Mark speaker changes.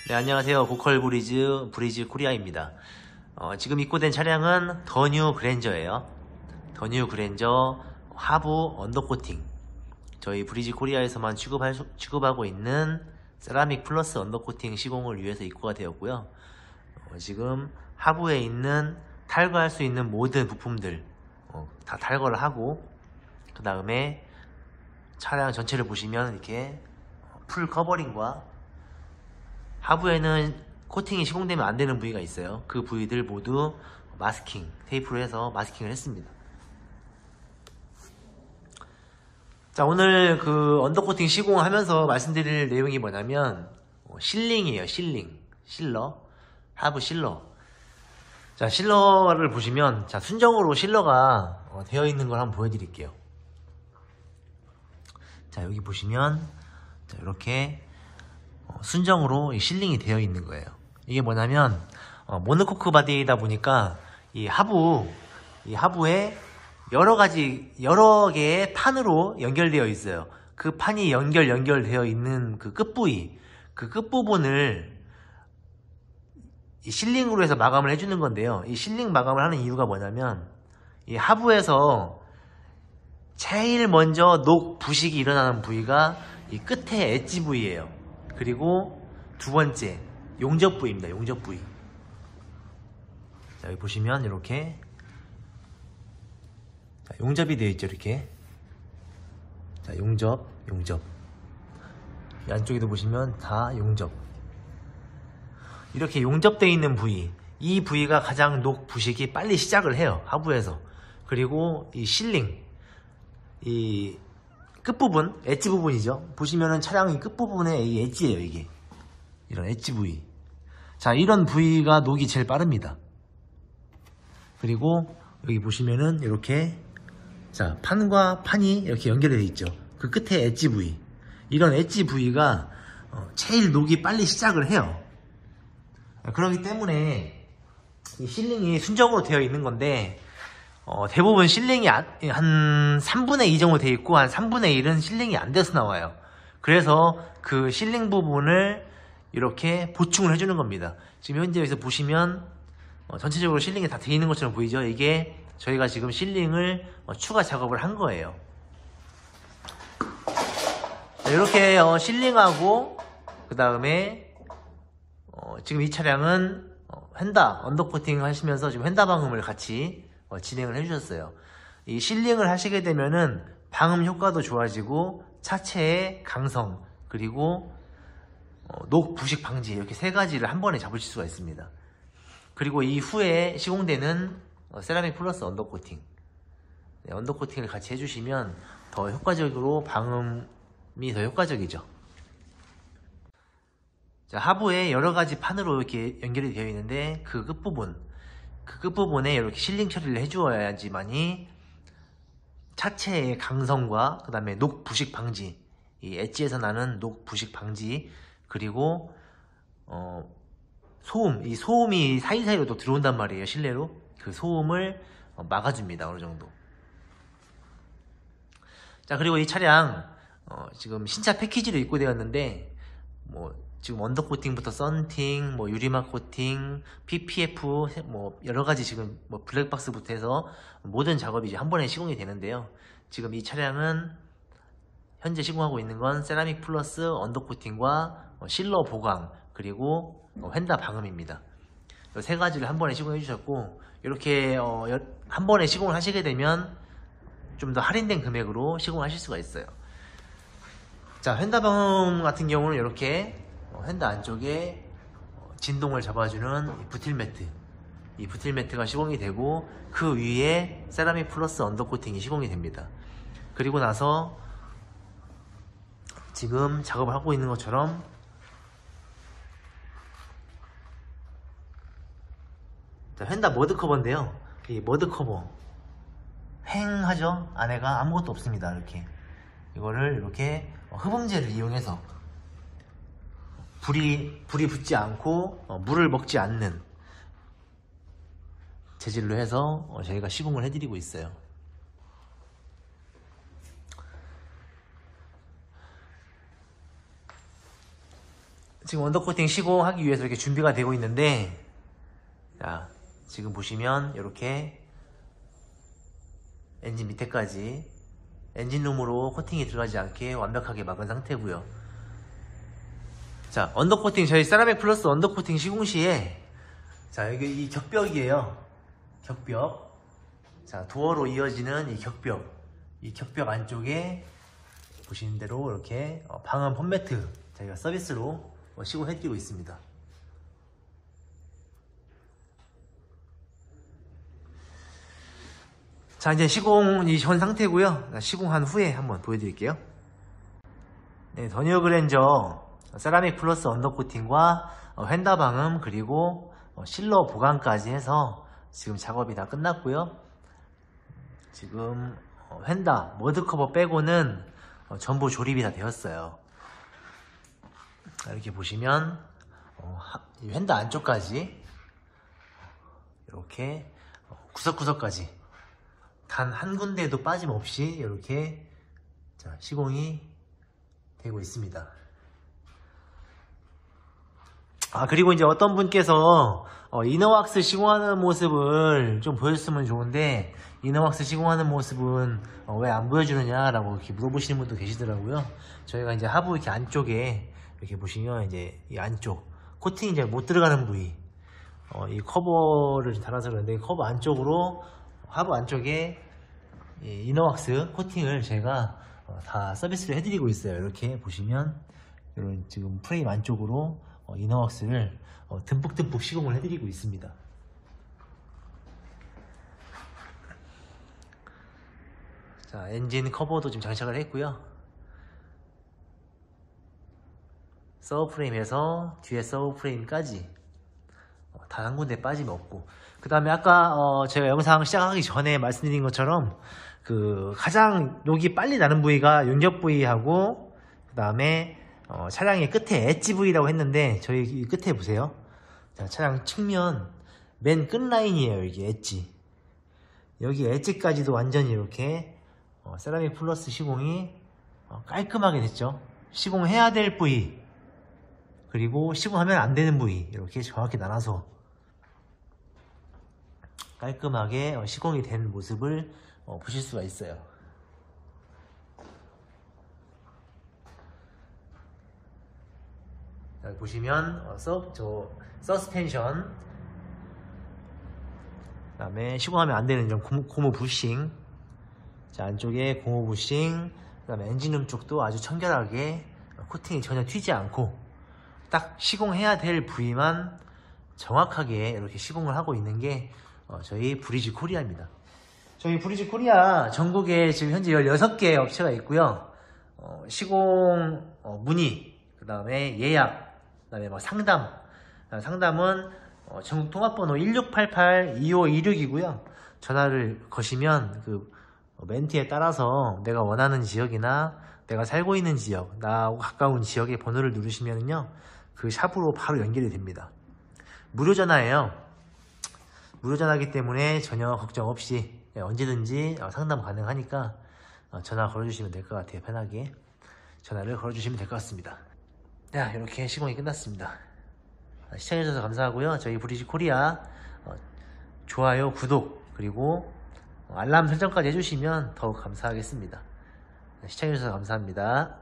Speaker 1: 네, 안녕하세요. 고컬 브리즈 코리아입니다. 지금 입고된 차량은 더 뉴 그랜저예요. 더 뉴 그랜저 하부 언더코팅. 저희 브리즈 코리아에서만 취급하고 있는 세라믹 플러스 언더코팅 시공을 위해서 입고가 되었고요. 지금 하부에 있는 탈거할 수 있는 모든 부품들 다 탈거를 하고, 그 다음에 차량 전체를 보시면 이렇게 풀 커버링과 하부에는 코팅이 시공되면 안 되는 부위가 있어요. 그 부위들 모두 마스킹, 테이프로 해서 마스킹을 했습니다. 자, 오늘 그 언더코팅 시공하면서 말씀드릴 내용이 뭐냐면 실링이에요. 실러, 하부 실러. 자, 실러를 보시면, 자, 순정으로 실러가 되어 있는 걸 한번 보여드릴게요. 자, 여기 보시면, 자, 이렇게 순정으로 실링이 되어 있는 거예요. 이게 뭐냐면 모노코크 바디이다 보니까 이 하부에 여러 개의 판으로 연결되어 있어요. 그 판이 연결되어 있는 그 끝부위, 그 끝부분을 이 실링으로 해서 마감을 해주는 건데요. 이 실링 마감을 하는 이유가 뭐냐면, 이 하부에서 제일 먼저 녹 부식이 일어나는 부위가 이 끝에 엣지 부위예요. 그리고 두 번째 용접 부위입니다. 용접 부위. 자, 여기 보시면 이렇게 용접이 되어 있죠. 이렇게. 자, 용접. 이 안쪽에도 보시면 다 용접. 이렇게 용접되어 있는 부위, 이 부위가 가장 녹 부식이 빨리 시작을 해요. 하부에서. 그리고 이 실링, 이 끝부분, 엣지 부분이죠. 보시면은 차량의 끝부분에 이 엣지예요, 이게. 이런 엣지 부위. 자, 이런 부위가 녹이 제일 빠릅니다. 그리고 여기 보시면은 이렇게, 자, 판과 판이 이렇게 연결되어 있죠. 그 끝에 엣지 부위. 이런 엣지 부위가 제일 녹이 빨리 시작을 해요. 그렇기 때문에 이 실링이 순정으로 되어 있는 건데, 대부분 실링이 한 3분의 2 정도 되어 있고, 한 3분의 1은 실링이 안 돼서 나와요. 그래서 그 실링 부분을 이렇게 보충을 해주는 겁니다. 지금 현재 여기서 보시면 전체적으로 실링이 다 되어 있는 것처럼 보이죠. 이게 저희가 지금 실링을 추가 작업을 한 거예요. 이렇게 실링하고, 그 다음에 지금 이 차량은 휀다 언더코팅 하시면서 지금 휀다 방음을 같이 진행을 해주셨어요. 이 실링을 하시게 되면은 방음 효과도 좋아지고 차체의 강성, 그리고 녹 부식 방지, 이렇게 세 가지를 한 번에 잡으실 수가 있습니다. 그리고 이후에 시공되는 세라믹 플러스 언더코팅, 언더코팅을 같이 해주시면 더 효과적으로 방음이 더 효과적이죠. 자, 하부에 여러 가지 판으로 이렇게 연결이 되어 있는데, 그 끝부분에 이렇게 실링 처리를 해주어야지만이 차체의 강성과 그 다음에 녹 부식 방지, 이 엣지에서 나는 녹 부식 방지, 그리고 이 소음이 사이사이로 또 들어온단 말이에요. 실내로. 그 소음을 막아줍니다. 어느 정도. 자, 그리고 이 차량 지금 신차 패키지로 입고되었는데, 지금 언더코팅부터 썬팅, 유리막 코팅, PPF, 여러가지 지금 블랙박스부터 해서 모든 작업이 이제 한 번에 시공이 되는데요. 지금 이 차량은 현재 시공하고 있는 건 세라믹 플러스 언더코팅과 실러 보강, 그리고 휀다 방음입니다. 이 세 가지를 한 번에 시공해 주셨고, 이렇게 한 번에 시공을 하시게 되면 좀 더 할인된 금액으로 시공하실 수가 있어요. 자, 휀다 방음 같은 경우는 이렇게 휀다 안쪽에 진동을 잡아주는 이 부틸매트가 시공이 되고, 그 위에 세라믹 플러스 언더코팅이 시공이 됩니다. 그리고 나서 지금 작업을 하고 있는 것처럼 휀다 머드커버인데요. 이 머드커버 휑하죠? 안에가 아무것도 없습니다. 이거를 이렇게 흡음재를 이용해서 불이 붙지 않고 물을 먹지 않는 재질로 해서 저희가 시공을 해드리고 있어요. 지금 언더코팅 시공하기 위해서 이렇게 준비가 되고 있는데, 자, 지금 보시면 이렇게 엔진 밑에까지 엔진룸으로 코팅이 들어가지 않게 완벽하게 막은 상태고요. 자, 언더코팅, 저희 세라믹 플러스 언더코팅 시공 시에, 자, 여기 이 격벽이에요. 격벽. 자, 도어로 이어지는 이 격벽 안쪽에 보시는 대로 이렇게 방음 펌매트 저희가 서비스로 시공해드리고 있습니다. 자, 이제 시공이 전 상태고요. 시공한 후에 한번 보여드릴게요. 네, 더뉴 그랜저 세라믹 플러스 언더코팅과 휀다 방음 그리고 실러 보강까지 해서 지금 작업이 다 끝났고요. 지금 휀다 머드 커버 빼고는 전부 조립이 다 되었어요. 이렇게 보시면 휀다 안쪽까지 이렇게 구석구석까지 단 한 군데도 빠짐없이 이렇게 시공이 되고 있습니다. 그리고 이제 어떤 분께서 이너왁스 시공하는 모습을 좀 보였으면 좋은데, 이너왁스 시공하는 모습은 왜 안 보여주느냐 라고 이렇게 물어보시는 분도 계시더라고요. 저희가 이제 하부 이렇게 안쪽에 이렇게 보시면 이제 이 안쪽 코팅이 이제 못 들어가는 부위, 이 커버를 달아서 그런데 커버 안쪽으로 하부 안쪽에 이너왁스 코팅을 제가 다 서비스를 해드리고 있어요. 이렇게 보시면 이런 지금 프레임 안쪽으로 이너왁스를 듬뿍듬뿍 시공을 해드리고 있습니다. 자, 엔진 커버도 지금 장착을 했고요. 서브프레임에서 뒤에 서브프레임까지 단 한 군데 빠짐없고, 그 다음에 아까 제가 영상 시작하기 전에 말씀드린 것처럼 가장 녹이 빨리 나는 부위가 용접 부위하고, 그 다음에 차량의 끝에 엣지 부위라고 했는데, 저희 이 끝에 보세요. 자, 차량 측면 맨 끝 라인이에요. 여기 엣지, 여기 엣지까지도 완전히 이렇게 세라믹 플러스 시공이 깔끔하게 됐죠. 시공해야 될 부위 그리고 시공하면 안 되는 부위, 이렇게 정확히 나눠서 깔끔하게 시공이 된 모습을 보실 수가 있어요. 자, 보시면 서스펜션, 그 다음에 시공하면 안 되는 이런 고무 부싱, 자, 안쪽에 고무 부싱, 그 다음에 엔진룸 쪽도 아주 청결하게 코팅이 전혀 튀지 않고 딱 시공해야 될 부위만 정확하게 이렇게 시공을 하고 있는 게 저희 브리지 코리아입니다. 저희 브리지 코리아 전국에 지금 현재 16개 업체가 있고요. 시공 문의, 그 다음에 예약, 그 다음에 상담은 전국 통합번호 1688-2526이고요. 전화를 거시면 멘트에 따라서 내가 원하는 지역이나 내가 살고 있는 지역, 나하고 가까운 지역의 번호를 누르시면요, 그 샵으로 바로 연결이 됩니다. 무료 전화예요. 무료 전화이기 때문에 전혀 걱정 없이 언제든지 상담 가능하니까 전화 걸어주시면 될 것 같아요. 편하게 전화를 걸어주시면 될 것 같습니다. 자, 이렇게 시공이 끝났습니다. 시청해주셔서 감사하고요. 저희 브리지 코리아 좋아요, 구독, 그리고 알람 설정까지 해주시면 더욱 감사하겠습니다. 시청해주셔서 감사합니다.